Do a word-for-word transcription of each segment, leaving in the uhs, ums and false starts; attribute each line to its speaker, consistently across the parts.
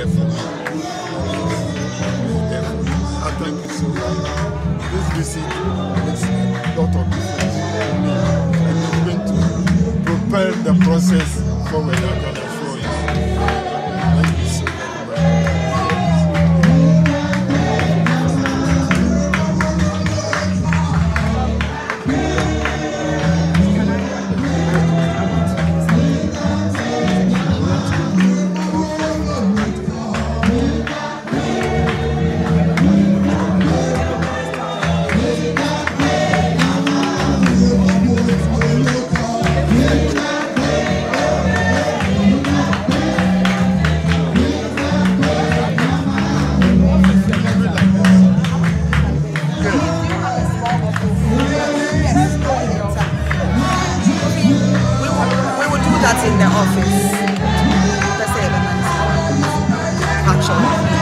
Speaker 1: there for me. There for me. I thank you so much. This visit makes a lot of difference for me, and it's going to propel the process forward. I'm going to show you. Thank you so much.
Speaker 2: In the office. That's it. Actually.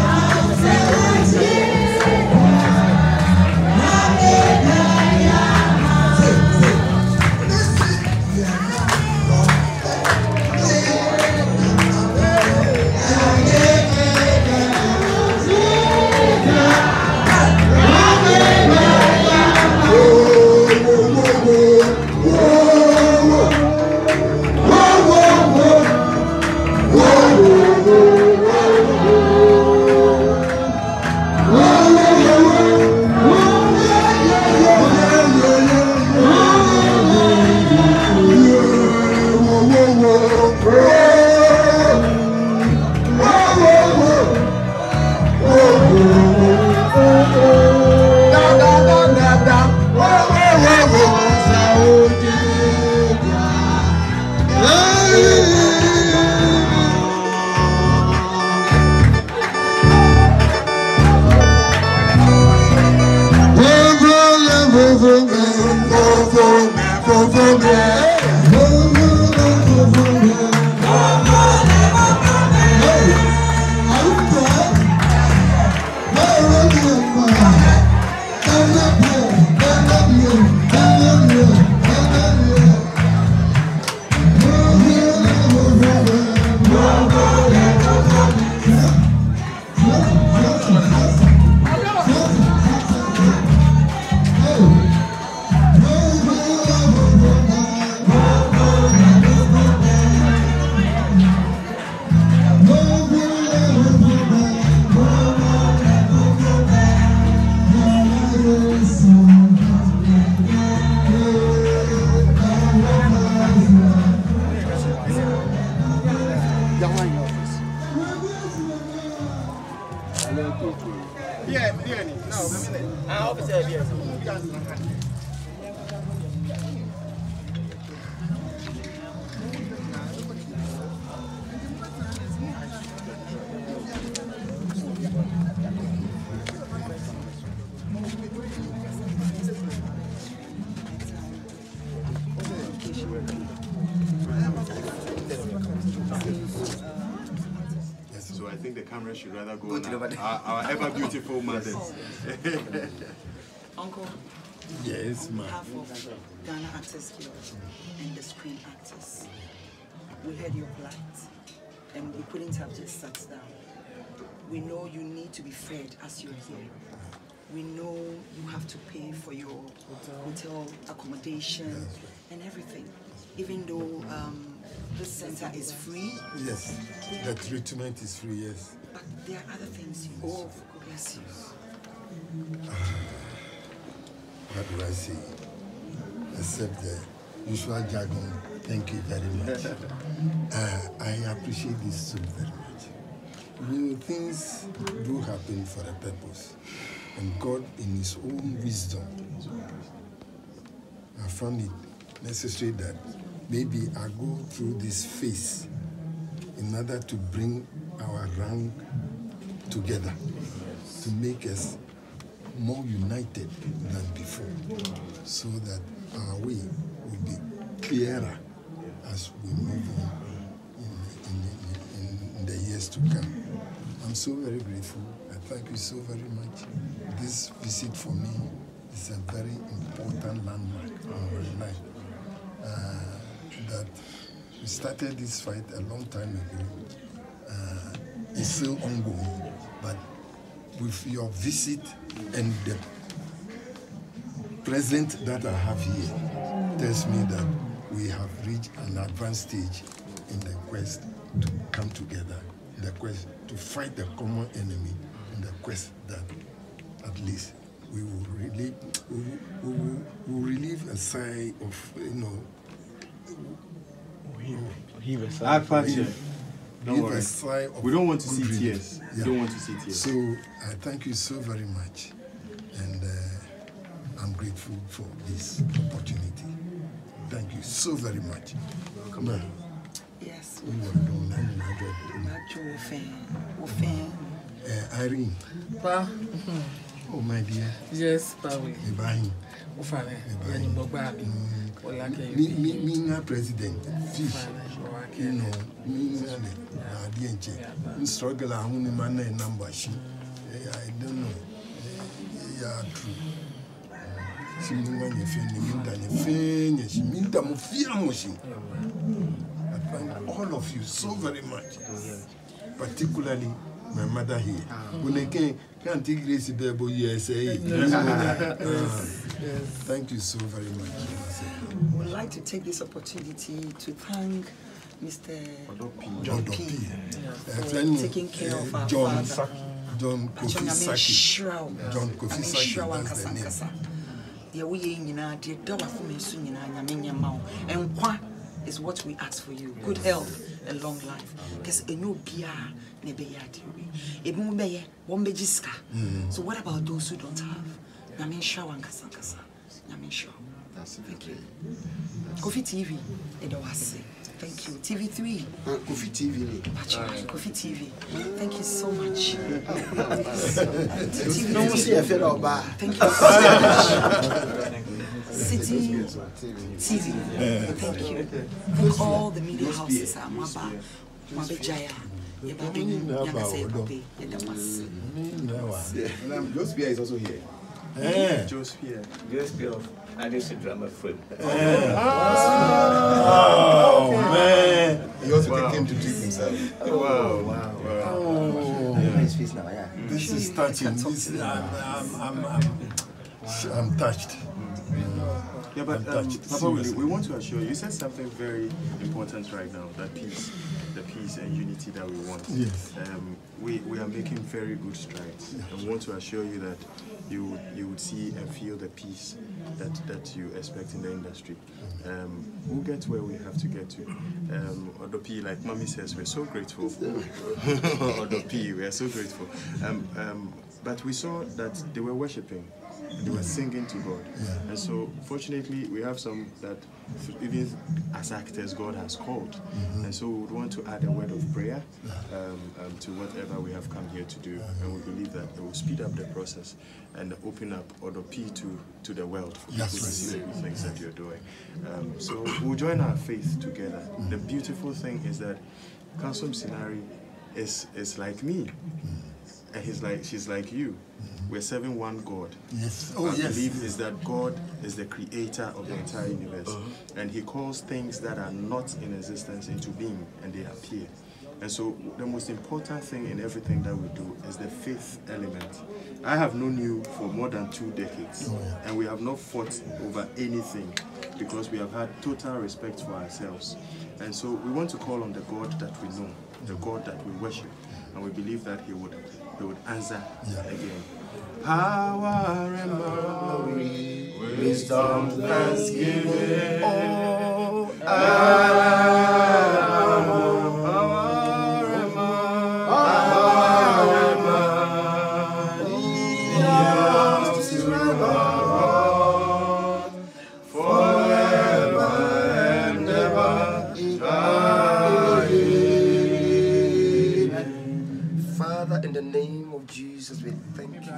Speaker 1: Should rather go on our, our ever beautiful mothers.
Speaker 2: Uncle,
Speaker 1: yes,
Speaker 2: on
Speaker 1: ma'am.
Speaker 2: behalf of Ghana Actors Guild and the Screen Actors, we heard your plight and we couldn't have just sat down. We know you need to be fed as you're here. We know you have to pay for your hotel accommodation and everything. Even though um, this center is free.
Speaker 1: Yes, the treatment is free, yes.
Speaker 2: But there are other things you oh, for bless you.
Speaker 1: What do I say? Except the usual jargon, thank you very much. uh, I appreciate this so very much. You know, things do happen for a purpose. And God, in His own wisdom, I found it necessary that maybe I go through this phase in order to bring our rank together, to make us more united than before, so that our way will be clearer as we move on in, in, in, in the years to come. I'm so very grateful. I thank you so very much. This visit for me is a very important landmark in my life. Uh, that we started this fight a long time ago uh, is still ongoing. But with your visit and the present that I have here tells me that we have reached an advanced stage in the quest to come together, in the quest to fight the common enemy, in the quest that at least we will relieve, we will, we will, we will relieve a sigh of, you know,
Speaker 3: Heave a sigh.
Speaker 1: Don't worry. A sigh of
Speaker 3: we don't want to see
Speaker 1: relief.
Speaker 3: tears.
Speaker 1: Yeah.
Speaker 3: We don't want to see tears.
Speaker 1: So I thank you so very much, and uh, I'm grateful for this opportunity. Thank you so very much. Come on.
Speaker 2: Yes.
Speaker 1: We were doing uh, Irene.
Speaker 4: Pa.
Speaker 1: Oh my dear.
Speaker 4: Yes, Pa.
Speaker 1: Ibrahim.
Speaker 4: Ufane. Yani Bogbabi.
Speaker 1: Me, me, me, na president. Fish. You know, me, na the D N struggle. I only man a number. I don't know. Yeah, true. She knew when you feel me, you finish. She mean that machine. I thank all of you so very much, particularly my mother here. When I can't can't take Gracie Bebo, yes, thank you so very much.
Speaker 2: I would like to take this opportunity to thank Mister
Speaker 1: John P.
Speaker 2: for taking care of our
Speaker 1: John
Speaker 2: father.
Speaker 1: John Kofi Saki. John Kofi Saki, that's the name.
Speaker 2: Yeah, we in dear Della for me soon in Yamina and what is what we ask for you. Good health and long life. Because a new Bia Nebeyati. A Mumbe, Wombejiska. So what about those who don't have? Yamin Shaw and Kasankasa. Yamin Shaw. Thank you. Kofi T V, Edawasi. Thank you. T V three.
Speaker 5: Uh, Kofi T V.
Speaker 2: Kofi T V. Thank you so much.
Speaker 5: No one see a fellow bar.
Speaker 2: Thank you so much. City T V. Thank you. Thank all the media houses. Maba, Mabejaya.
Speaker 5: Jospia is also here.
Speaker 3: Yeah. Jospia.
Speaker 6: Jospia of Addison Drama Film.
Speaker 1: Oh, man.
Speaker 5: He also wow. came to treat himself.
Speaker 3: Oh, wow, wow, wow.
Speaker 1: Oh.
Speaker 5: Yeah.
Speaker 1: This is touching. This is, I'm, I'm, I'm, I'm, I'm touched.
Speaker 3: Yeah, but um, Papa, we, we want to assure you, you said something very important right now, that peace, the peace and unity that we want.
Speaker 1: Yes.
Speaker 3: Um, we, we are making very good strides, yes. And we want to assure you that you, you would see and feel the peace that, that you expect in the industry. Um, we'll get where we have to get to. Um, Odopi, like Mommy says, we're so grateful. Odopi, we are so grateful. Um, um, but we saw that they were worshipping. They were singing to God. Yeah. And so, fortunately, we have some that, even as actors, God has called. Mm-hmm. And so, we would want to add a word of prayer um, um, to whatever we have come here to do. And we believe that it will speed up the process and open up Odopi to, to the world for people to see the good things that you're doing. Um, so, we'll join our faith together. Mm-hmm. The beautiful thing is that Council Sinari is, is like me. Mm-hmm. And he's like, she's like you. Mm-hmm. We're serving one God.
Speaker 1: Yes. Oh,
Speaker 3: Our
Speaker 1: yes.
Speaker 3: belief is that God is the creator of the entire universe. Uh-huh. And he calls things that are not in existence into being, and they appear. And so the most important thing in everything that we do is the faith element. I have known you for more than two decades, oh, yeah. And we have not fought over anything because we have had total respect for ourselves. And so we want to call on the God that we know, the God that we worship, and we believe that he would He would answer yeah. again. Power and glory, wisdom, thanksgiving. Oh,
Speaker 5: in the name of Jesus, we thank you.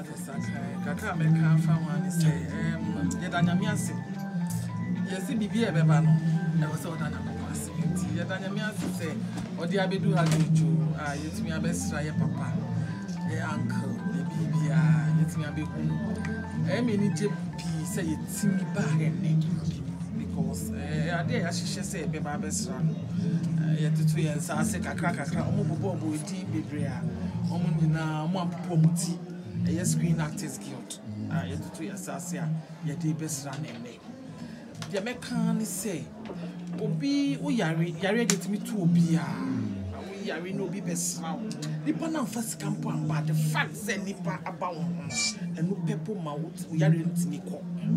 Speaker 4: because eh ade ya hihye say be ba besra no ye tutu ye nsa ase kakra kakra omo bobo bo di bebre a omo nyina mo apopo muti eh Screen Actors Guild ah ye tutu ye nsa ase a ye de besra na ene de me kan ni say obi o yare yare de timi tu obi a we yare no obi besra nipa na mfa sika mpo amba the fact say nipa aba wo enu pepo ma wo yare ntimi ko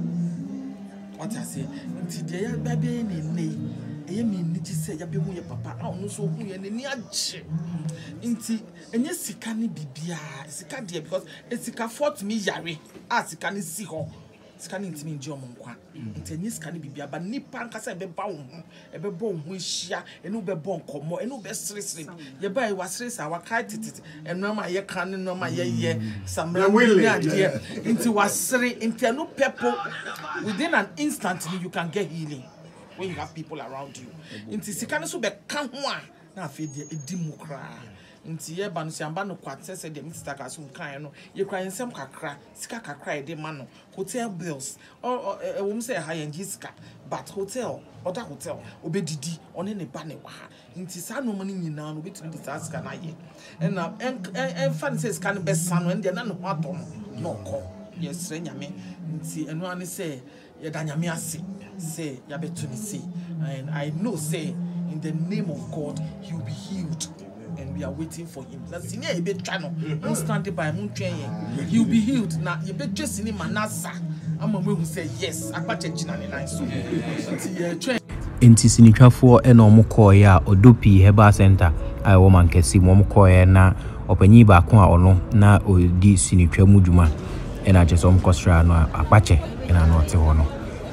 Speaker 4: what I say nti de ya ba be ni nei eye mi ni ji say ya be hu ye papa a onu so hu ye ni agye nti enye sika ni bibia sika de because sika fort mi yare a sika ni si ho sika ni ntimi nje omo nkwa nti enye sika ni bibia ba nipa nkasa e be ba wo hu e be bo hu hia enu be bo nkomo enu be sresre ye ba e wasresa waka tititi enu ma ye kan enu ma ye ye samra ni ade nti wasre nti enu pepo within an instant you can get healing when you have people around you nti sika ni so be ka ho a na afi de edimukra nti ye ba no siamba no kwatse se de Mister Kasum kan no ye kran nsem kakra sika kakra e de ma no hotel bills or e wo say high sika but hotel other hotel obedidi one ne ba ne wa nti sa no mani nyina no betumi de sa sika na ye na en fan say sika no be sa no en de na no ato no no ko ye sre nyame nti eno ani say ye da nyame ase say ya betumi say and I know say in the name of God he will be healed. And we are waiting for him. Na senior e be twa no. Don't stand by mun twen yen. He will be healed. Na ye be just in manasa. Ama we who say yes. Akpache gina ne nan so. Nti ye twen.
Speaker 7: Enti sinitwafo e na omo koye a Odopi Herbal Center ai wo man kesi mo koye na opanyi ba ko a ono na odi sinitwa mu dwuma e na je so mo kosra no Akpache e na no te ho no.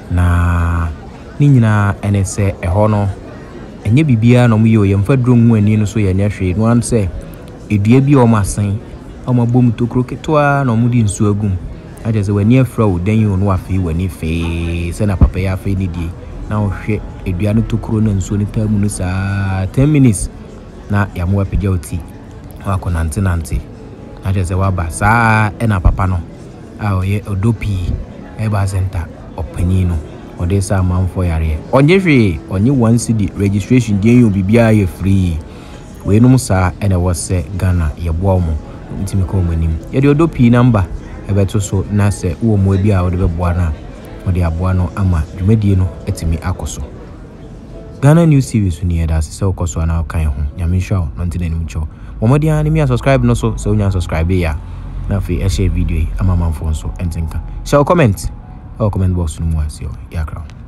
Speaker 7: Na ni nyina ene se e ho no enye bibia no mu ye oyemfa duro mu ani no so ye nya hwe no an se edua bi o masen o mabom tokro ketwa no mu di nsu agum aje se wani afra o dan yi no afi wani fe se na papa ya fe ni die na o hwe edua no tokro na nsu ni tamu no sa ten minutes na ya mo apegya oti wa ko nante nante aje se wa ba sa e na papa no a o ye Odopi Herbal Center opanyi no Odessa man for yare. Onye hwe onye one C D registration dey you bibia ye free. We no musa ene wose Ghana ye boa mo. Ntimi ko manim. Ye de Odopi number ebeto so na se wo mo bia wo de beboa na. Wo de aboa no ama dwumadie no etimi akoso. Ghana News Series ni eda se okoso na kan ho. Nyame hwa no ntine nim cho. Momodi an mi subscribe no so se unya subscribe ya. Na fi e share video ama manfo so entinka. Share comment or comment box no more as your crown.